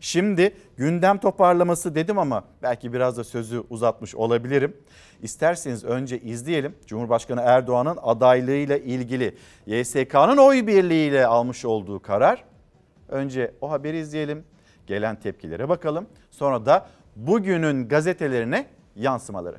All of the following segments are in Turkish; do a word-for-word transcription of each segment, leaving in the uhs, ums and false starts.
Şimdi gündem toparlaması dedim ama belki biraz da sözü uzatmış olabilirim. İsterseniz önce izleyelim. Cumhurbaşkanı Erdoğan'ın adaylığıyla ilgili Y S K'nın oy birliğiyle almış olduğu karar. Önce o haberi izleyelim. Gelen tepkilere bakalım. Sonra da bugünün gazetelerine yansımaları.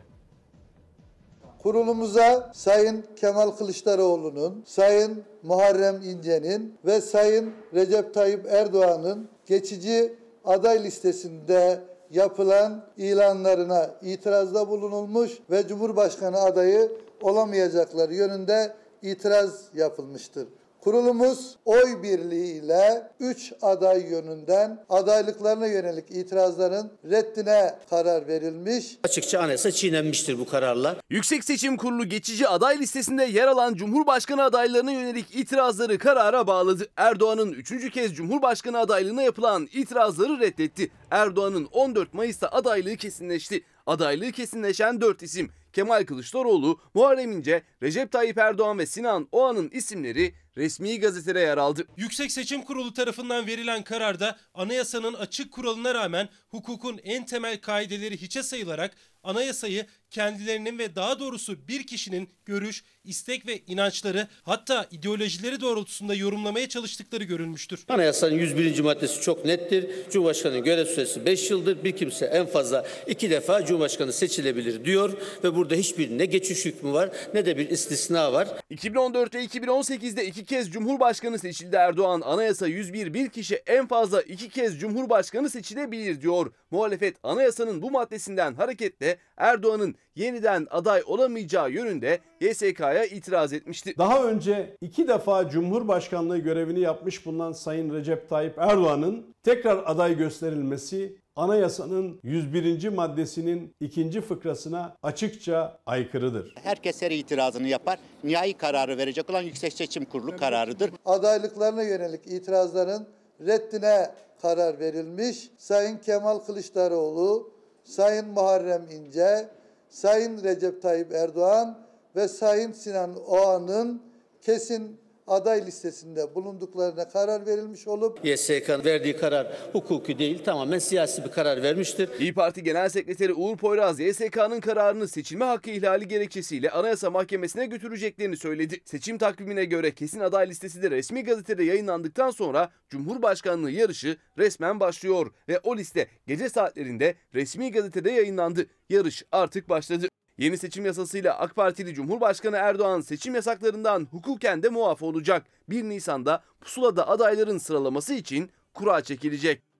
Kurulumuza Sayın Kemal Kılıçdaroğlu'nun, Sayın Muharrem İnce'nin ve Sayın Recep Tayyip Erdoğan'ın geçici aday listesinde yapılan ilanlarına itirazda bulunulmuş ve Cumhurbaşkanı adayı olamayacakları yönünde itiraz yapılmıştır. Kurulumuz oy birliğiyle üç aday yönünden adaylıklarına yönelik itirazların reddine karar verilmiş. Açıkça anayasa çiğnenmiştir bu kararla. Yüksek Seçim Kurulu geçici aday listesinde yer alan Cumhurbaşkanı adaylarına yönelik itirazları karara bağladı. Erdoğan'ın üçüncü kez Cumhurbaşkanı adaylığına yapılan itirazları reddetti. Erdoğan'ın on dört Mayıs'ta adaylığı kesinleşti. Adaylığı kesinleşen dört isim Kemal Kılıçdaroğlu, Muharrem İnce, Recep Tayyip Erdoğan ve Sinan Oğan'ın isimleri resmi gazetede yer aldı. Yüksek Seçim Kurulu tarafından verilen kararda anayasanın açık kuralına rağmen hukukun en temel kaideleri hiçe sayılarak anayasayı kendilerinin ve daha doğrusu bir kişinin görüş, istek ve inançları hatta ideolojileri doğrultusunda yorumlamaya çalıştıkları görülmüştür. Anayasanın yüz birinci maddesi çok nettir. Cumhurbaşkanı'nın görev süresi beş yıldır. Bir kimse en fazla iki defa Cumhurbaşkanı seçilebilir diyor ve burada hiçbir ne geçiş hükmü var ne de bir istisna var. iki bin on dört ve iki bin on sekizde iki kez Cumhurbaşkanı seçildi Erdoğan. Anayasa yüz bir, bir kişi en fazla iki kez Cumhurbaşkanı seçilebilir diyor. Muhalefet anayasanın bu maddesinden hareketle Erdoğan'ın yeniden aday olamayacağı yönünde Y S K'ya itiraz etmişti. Daha önce iki defa Cumhurbaşkanlığı görevini yapmış bulunan Sayın Recep Tayyip Erdoğan'ın tekrar aday gösterilmesi anayasanın yüz birinci maddesinin ikinci fıkrasına açıkça aykırıdır. Herkes her itirazını yapar. Nihai kararı verecek olan Yüksek Seçim Kurulu kararıdır. Adaylıklarına yönelik itirazların reddine karar verilmiş. Sayın Kemal Kılıçdaroğlu, Sayın Muharrem İnce, Sayın Recep Tayyip Erdoğan ve Sayın Sinan Oğan'ın kesin aday listesinde bulunduklarına karar verilmiş olup Y S K'nın verdiği karar hukuki değil, tamamen siyasi bir karar vermiştir. İYİ Parti Genel Sekreteri Uğur Poyraz, Y S K'nın kararını seçilme hakkı ihlali gerekçesiyle Anayasa Mahkemesi'ne götüreceklerini söyledi. Seçim takvimine göre kesin aday listesi de resmi gazetede yayınlandıktan sonra Cumhurbaşkanlığı yarışı resmen başlıyor ve o liste gece saatlerinde resmi gazetede yayınlandı. Yarış artık başladı. Yeni seçim yasasıyla AK Partili Cumhurbaşkanı Erdoğan seçim yasaklarından hukuken de muaf olacak. bir Nisan'da pusulada adayların sıralaması için kura çekilecek.